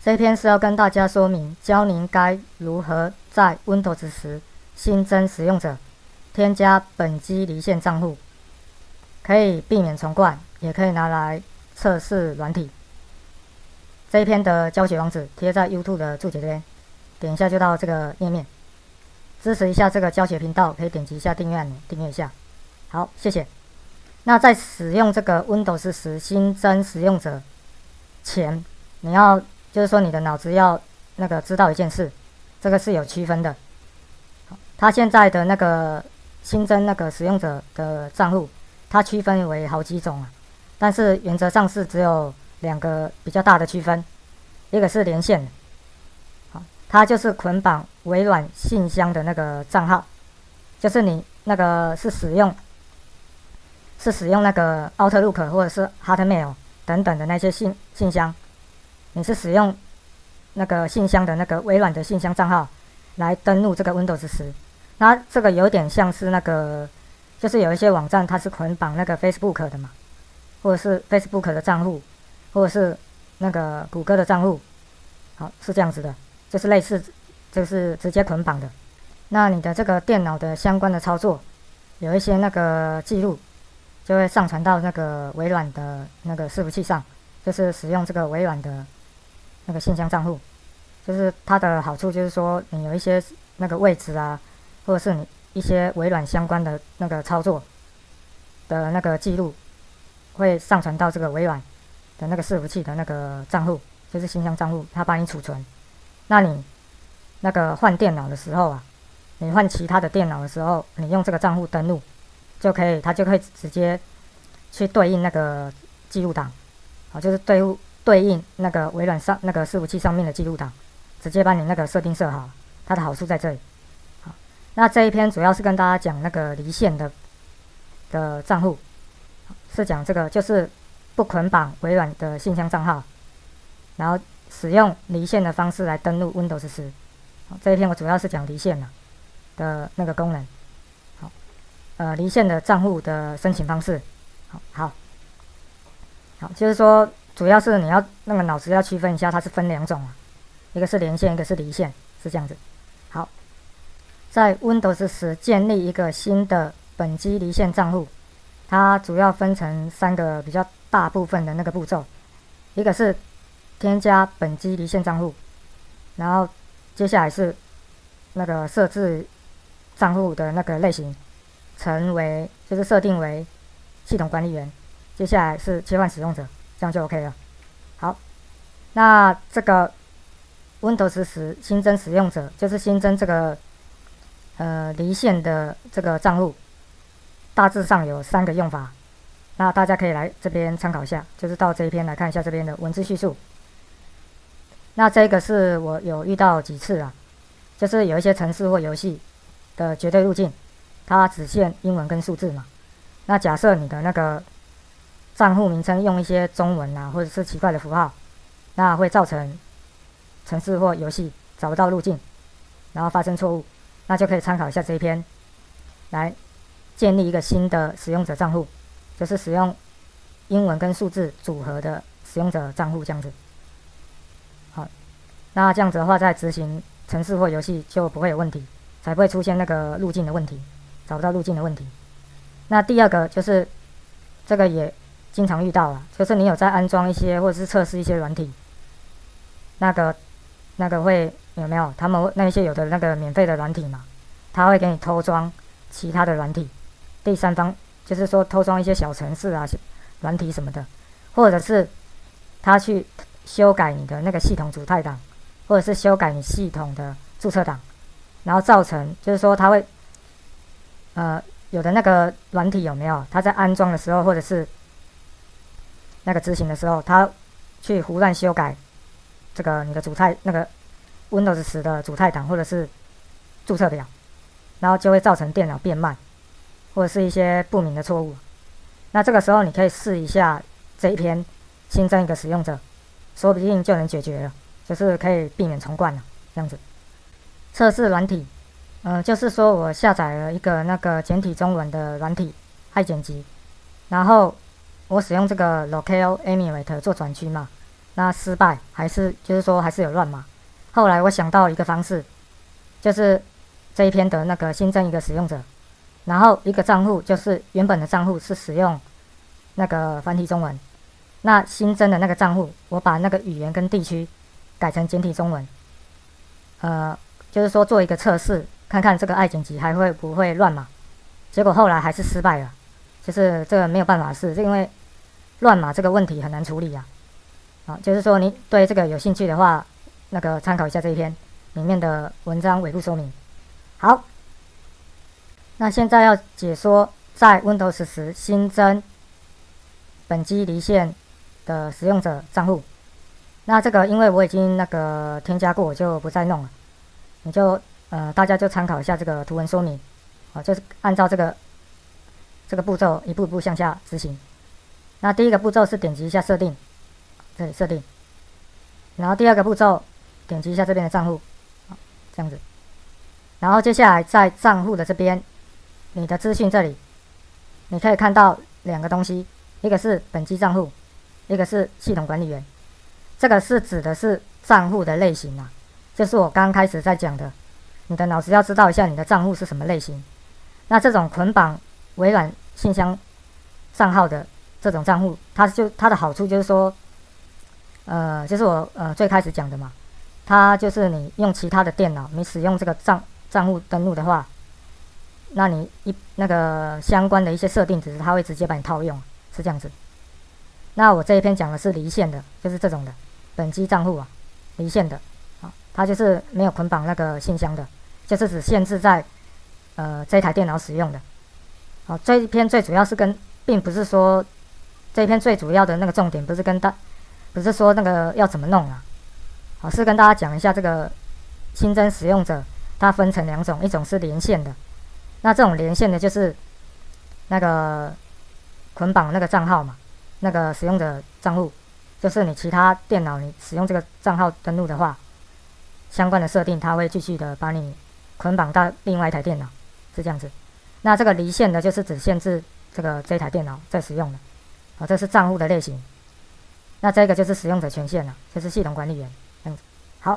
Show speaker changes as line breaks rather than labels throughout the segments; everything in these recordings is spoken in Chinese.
这一篇是要跟大家说明，教您该如何在 Windows 10新增使用者添加本机离线账户，可以避免重灌，也可以拿来测试软体。这一篇的教学网址贴在 YouTube 的注解这边，点一下就到这个页面。支持一下这个教学频道，可以点击一下订阅按钮，订阅一下。好，谢谢。那在使用这个 Windows 10新增使用者前，你要就是说你的脑子要知道一件事，这个是有区分的。它现在的新增使用者的账户，它区分为好几种啊，但是原则上是只有2个比较大的区分，一个是连线，它就是捆绑微软信箱的账号，就是你是使用Outlook 或者是 Hotmail 等等的那些信箱，你是使用信箱的微软的信箱账号来登录这个 Windows 10。那这个有点像是就是有一些网站它是捆绑Facebook 的嘛，或者是 Facebook 的账户，或者是谷歌的账户，好，是这样子的，就是类似，就是直接捆绑的。那你的这个电脑的相关的操作，有一些记录，就会上传到微软的伺服器上，就是使用这个微软的信箱账户。就是它的好处就是说，你有一些位置啊，或者是你一些微软相关的操作的记录，会上传到这个微软的伺服器的账户，就是信箱账户，它帮你储存。那你换电脑的时候啊，你换其他的电脑的时候，你用这个账户登录，它就可以直接去对应记录档，就是对应微软上伺服器上面的记录档，直接把你设定设好，它的好处在这里。好，那这一篇主要是跟大家讲离线的账户，是讲这个就是不捆绑微软的信箱账号，然后使用离线的方式来登录 Windows 10。这一篇我主要是讲离线的功能。好，离线的账户的申请方式。好，就是说主要是你要脑子要区分一下，它是分2种啊，一个是连线，一个是离线，是这样子。好，在 Windows 10建立一个新的本机离线账户，它主要分成3个比较大部分的步骤，一个是添加本机离线账户，然后接下来是设置账户的类型，就是设定为系统管理员，接下来是切换使用者，这样就 OK 了。好，那这个 Windows 10新增使用者，就是新增这个离线的这个账户，大致上有3个用法，那大家可以来这边参考一下，就是到这一篇来看一下这边的文字叙述。那这个是我有遇到几次啊，就是有一些程式或游戏的绝对路径，它只限英文跟数字嘛。那假设你的账户名称用一些中文啊，或者是奇怪的符号，那会造成程式或游戏找不到路径，然后发生错误。那就可以参考一下这一篇，来建立一个新的使用者账户，就是使用英文跟数字组合的使用者账户这样子。好，那这样子的话，在执行程式或游戏就不会有问题，才不会出现路径的问题，找不到路径的问题。那第二个就是这个也经常遇到啊，就是你有在安装一些或者是测试一些软体，会有没有？他们那些有的免费的软体嘛，他会给你偷装其他的软体，第三方就是说偷装一些小程式啊、软体什么的，或者是他去修改你的系统主态档，或者是修改你系统的注册档，然后造成就是说他会有的软体有没有？他在安装的时候，或者是执行的时候，他去胡乱修改这个你的主态Windows 10的主态档或者是注册表，然后就会造成电脑变慢，或者是一些不明的错误。那这个时候你可以试一下这一篇新增一个使用者，说不定就能解决了，就是可以避免重灌了，这样子。测试软体，就是说我下载了一个简体中文的软体，爱剪辑，然后我使用这个 Locale Emulator 做转区嘛， 那失败还是就是说还是有乱码。后来我想到一个方式，就是这一篇的那个新增一个使用者，然后一个账户就是原本的账户是使用那个繁体中文，那新增的那个账户我把那个语言跟地区改成简体中文，就是说做一个测试，看看这个爱剪辑还会不会乱码。结果后来还是失败了，就是这个没有办法试，因为乱码这个问题很难处理啊。就是说你对这个有兴趣的话，那个参考一下这一篇里面的文章尾部说明。好，那现在要解说在 Windows 10新增本机离线的使用者账户。那这个因为我已经那个添加过，我就不再弄了。你就大家就参考一下这个图文说明，就是按照这个步骤一步一步向下执行。那第一个步骤是点击一下设定，这里设定，然后第二个步骤点击一下这边的账户，这样子，然后接下来在账户的这边，你的资讯这里，你可以看到两个东西，一个是本机账户，一个是系统管理员。这个是指的是账户的类型啊，就是我刚开始在讲的，你的脑子要知道一下你的账户是什么类型。那这种捆绑微软信箱账号的这种账户，它的好处就是说，就是我最开始讲的嘛，它就是你用其他的电脑，你使用这个账户登录的话，那你那个相关的一些设定值，它会直接把你套用，是这样子。那我这一篇讲的是离线的，就是这种的本机账户啊，离线的，它就是没有捆绑那个信箱的，就是只限制在这一台电脑使用的。这一篇最主要是并不是说这一篇最主要的那个重点不是说那个要怎么弄啊，是跟大家讲一下这个新增使用者，它分成两种，一种是连线的，那这种连线的就是那个捆绑那个账号嘛，那个使用者账户，就是你其他电脑你使用这个账号登录的话，相关的设定它会继续的把你捆绑到另外一台电脑，是这样子。那这个离线的就是只限制这一台电脑在使用的，这是账户的类型。那这个就是使用者权限了，就是系统管理员这样子。好，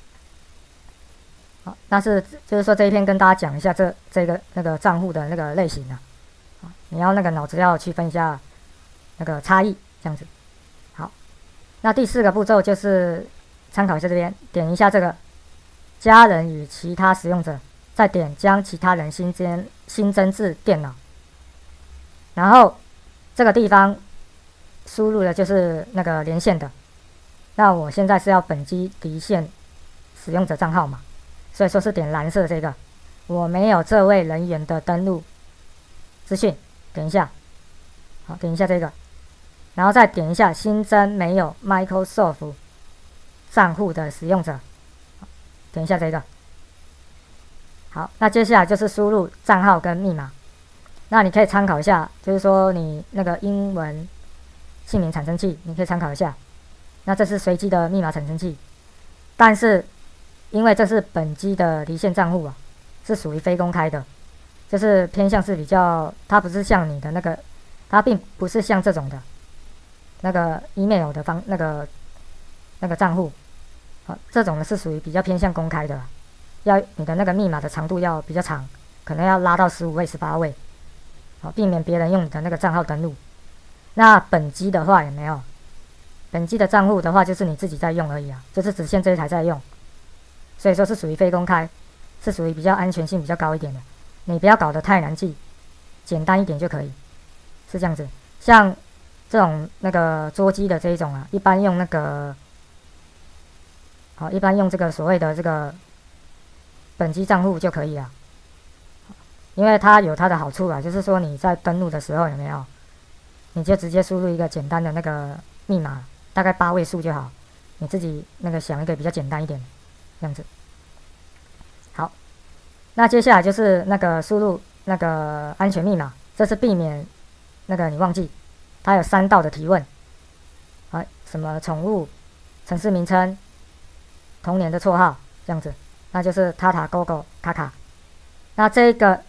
那就是说这一篇跟大家讲一下这个那个账户的那个类型啊，你要那个脑子要区分一下那个差异，这样子。好，那第四个步骤就是参考一下这边，点一下这个家人与其他使用者，再点将其他人新增至电脑，然后这个地方输入的就是那个连线的。那我现在是要本机离线使用者账号嘛，所以说是点蓝色这个，我没有这位人员的登录资讯，点一下，好，点一下这个，然后再点一下新增没有 Microsoft 账户的使用者，点一下这个。好，那接下来就是输入账号跟密码，那你可以参考一下，就是说你那个英文姓名产生器，你可以参考一下。那这是随机的密码产生器，但是因为这是本机的离线账户啊，是属于非公开的，就是偏向是比较，它不是像你的那个，它并不是像这种的那个 email 的那个账户，这种呢是属于比较偏向公开的，要你的那个密码的长度要比较长，可能要拉到15位、18位，避免别人用你的那个账号登录。那本机的话也没有，本机的账户的话就是你自己在用而已啊，就是只限这一台在用，所以说是属于非公开，是属于比较安全性比较高一点的，你不要搞得太难记，简单一点就可以，是这样子。像这种那个桌机的这一种啊，一般用那个，一般用这个所谓的这个本机账户就可以了，因为它有它的好处啊，就是说你在登录的时候有没有，你就直接输入一个简单的那个密码，大概8位数就好，你自己那个想一个比较简单一点的这样子。好，那接下来就是那个输入那个安全密码，这是避免那个你忘记，它有3道的提问，什么宠物、城市名称、童年的绰号这样子，那就是塔塔、狗狗、卡卡。那这个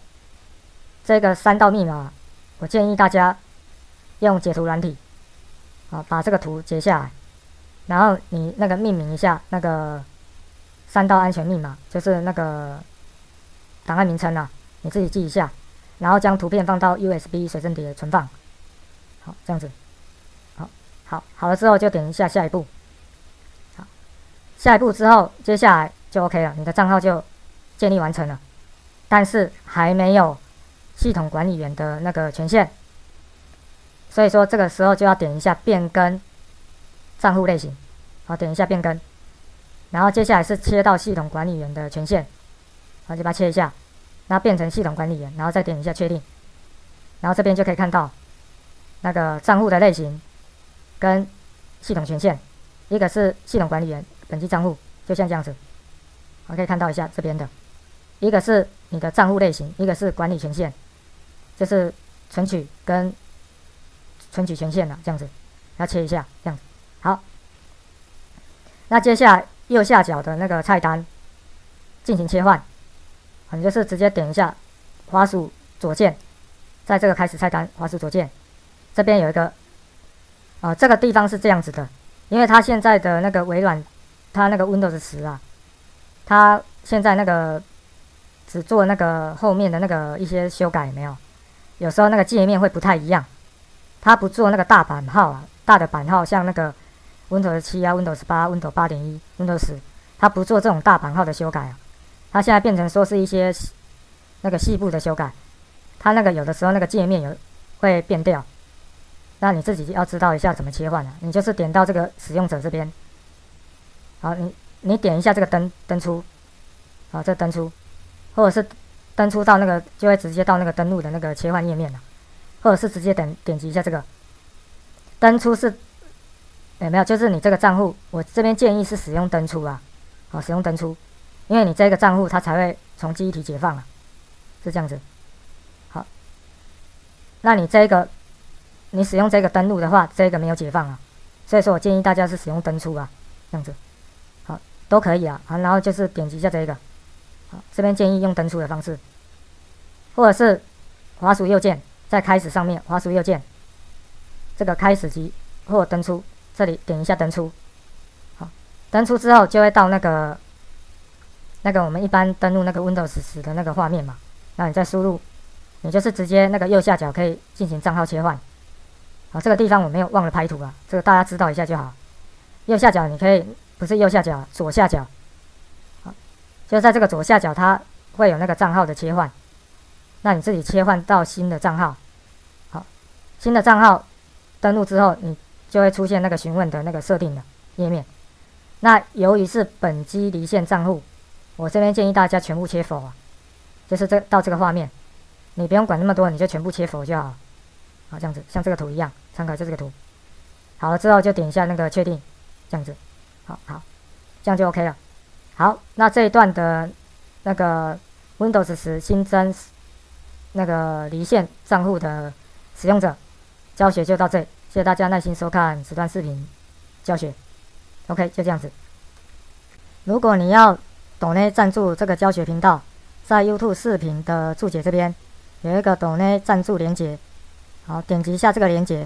3道密码，我建议大家用截图软体，把这个图截下来， 然后你那个命名一下那个3道安全密码，就是那个档案名称啊，你自己记一下，然后将图片放到 USB 随身碟存放。好，这样子。好了之后就点一下下一步。好，下一步之后，接下来就 OK 了，你的账号就建立完成了，但是还没有系统管理员的那个权限，所以说这个时候就要点一下变更账户类型。好，点一下变更，然后接下来是切到系统管理员的权限，好，就把它切一下，然后变成系统管理员，然后再点一下确定，然后这边就可以看到那个账户的类型跟系统权限，一个是系统管理员本机账户，就像这样子，我可以看到一下这边的，一个是你的账户类型，一个是管理权限，就是存取跟存取权限了，这样子，要切一下，这样子，好。那接下来右下角的那个菜单进行切换，你就是直接点一下滑鼠左键，在这个开始菜单滑鼠左键，这边有一个这个地方是这样子的，因为它现在的那个微软，它那个 Windows 10啊，它现在那个只做那个后面的那个一些修改，没有，有时候那个界面会不太一样，它不做那个大版号啊，大的版号像那个Windows 7啊 ，Windows 8、Windows 8.1、Windows 10，它不做这种大版号的修改啊，它现在变成说是一些那个细部的修改，它那个有的时候那个界面会变掉，那你自己要知道一下怎么切换啊。你就是点到这个使用者这边，好，你点一下这个登出，好，这登出，或者是登出到那个就会直接到那个登录的那个切换页面了，或者是直接点击一下这个登出是。没有，就是你这个账户，我这边建议是使用登出啊，好，使用登出，因为你这个账户它才会从记忆体解放啊，是这样子。好，那你你使用这个登录的话，这个没有解放啊，所以说我建议大家是使用登出啊，这样子，好，都可以啊，好，然后就是点击一下这个，好，这边建议用登出的方式，或者是滑鼠右键，在开始上面滑鼠右键，这个开始及或登出。这里点一下登出，好，登出之后就会到那个我们一般登录那个 Windows 10的那个画面嘛，那你再输入，你就是直接那个右下角可以进行账号切换，好，这个地方我没有忘了拍图啊，这个大家知道一下就好。右下角你可以不是右下角，左下角，好，就在这个左下角它会有那个账号的切换，那你自己切换到新的账号，好，新的账号登录之后你。就会出现那个询问的那个设定的页面。那由于是本机离线账户，我这边建议大家全部切否啊，就是到这个画面，你不用管那么多，你就全部切否就好。好，这样子，像这个图一样，参考就这个图。好了之后就点一下那个确定，这样子，好，这样就 OK 了。好，那这一段的那个 Windows 10新增那个离线账户的使用者教学就到这里。谢谢大家耐心收看此段视频教学 ，OK， 就这样子。如果你要抖内赞助这个教学频道，在 YouTube 视频的注解这边有一个抖内赞助连结，好，点击一下这个连结，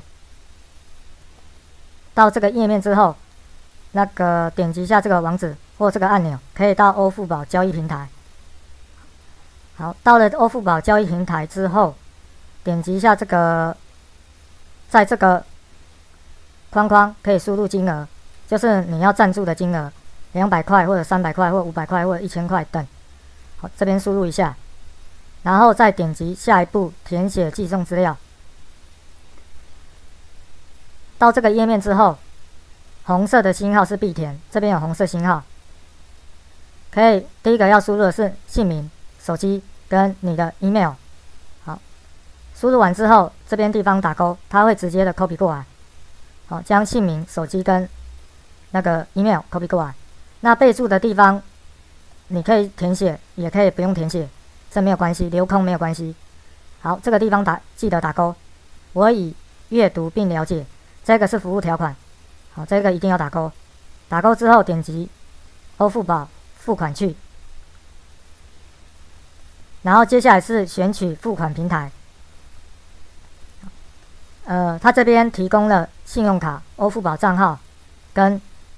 到这个页面之后，那个点击一下这个网址或这个按钮，可以到欧付宝交易平台。好，到了欧付宝交易平台之后，点击一下这个，在这个框框可以输入金额，就是你要赞助的金额，200块或者300块或500块或者1000块等。好，这边输入一下，然后再点击下一步填写寄送资料。到这个页面之后，红色的星号是必填，这边有红色星号，可以第一个要输入的是姓名、手机跟你的 email。好，输入完之后，这边地方打勾，它会直接的 copy 过来。好，将姓名、手机跟那个 email copy 过来。那备注的地方，你可以填写，也可以不用填写，这没有关系，留空没有关系。好，这个地方记得打勾。我已阅读并了解，这个是服务条款。好，这个一定要打勾。打勾之后点击欧付宝付款去，然后接下来是选取付款平台。它这边提供了信用卡、欧付宝账号跟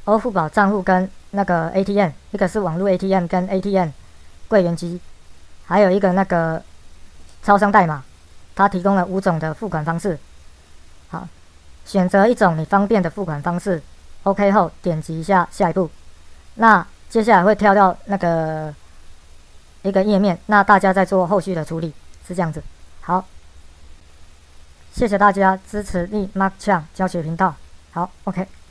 欧付宝账户跟那个 ATM， 一个是网络 ATM 跟 ATM 柜员机，还有一个那个超商代码，它提供了5种的付款方式。好，选择一种你方便的付款方式 ，OK 后点击一下下一步。那接下来会跳到那个一个页面，那大家再做后续的处理，是这样子。好，谢谢大家支持力 Mark Chang 教学频道。好 ，OK。